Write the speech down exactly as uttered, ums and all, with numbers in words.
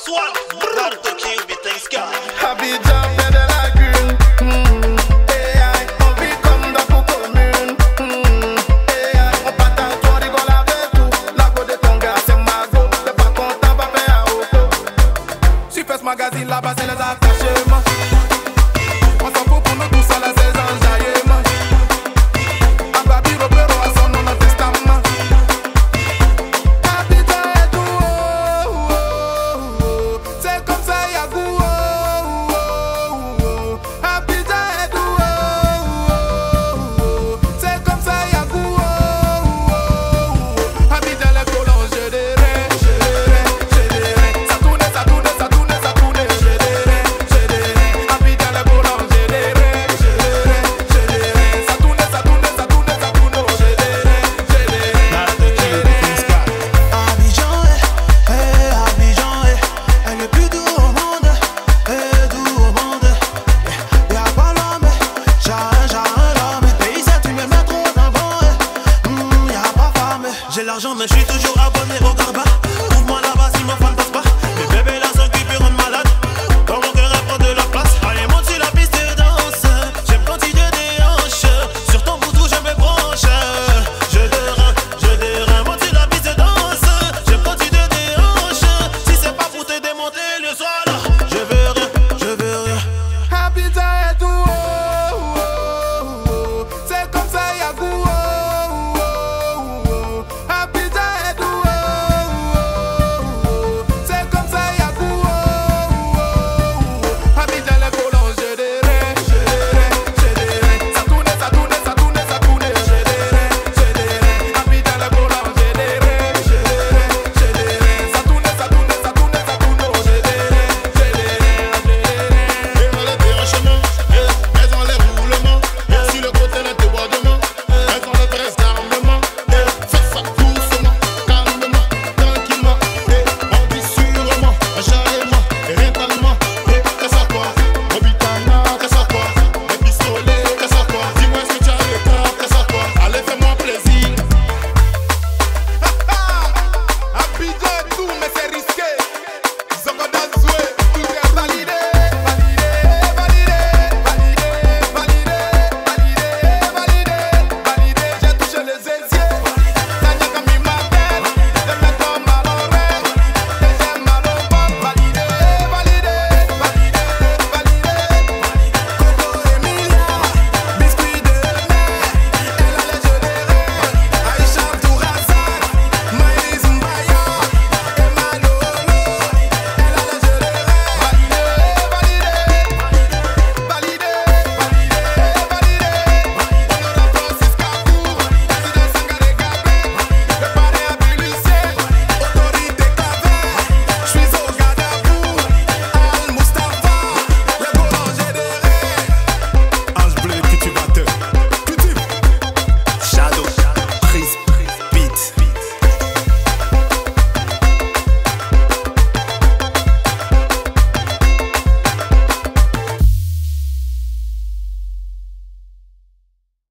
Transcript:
Swan, Brad Tokyo, Betenska. Abidjan, près de la lagune. Mm. Et aïe, on vit comme dans pour commune. Mm. Et aïe, on partage, on rigole avec tout. La go de ton gars, c'est ma go. T'es pas content, va faire à auto. Super ce magazine là-bas, c'est les attachements. On s'en fout pour nous tous à la saison jaillement. Ababi, Robero, à son nom, notre testament. Abidjan est tout, oh, oh, oh, oh. C'est comme ça, y'a goût, oh, oh, oh. Abidjan est tout, oh, oh, oh. C'est comme ça, y'a goût, oh, oh, oh. Abidjan les colons, je dirais, je dirais, je dirais. Ça tourne, ça tourne, ça tourne, ça tourne, je dirais, je dirais. Abidjan les colons, je dirais, je dirais, je dirais. Ça tourne, ça tourne, ça tourne, ça tourne, je dirais, je dirais. Abidjan est, eh, Abidjan est, elle est plus doux au monde, eh, doux au monde. Y'a pas l'homme, j'ai un, j'ai un l'homme. Pays ça tu me mets trop d'avant, eh, mm, y'a pas femme. J'ai l'argent mais je suis toujours abonné au garba.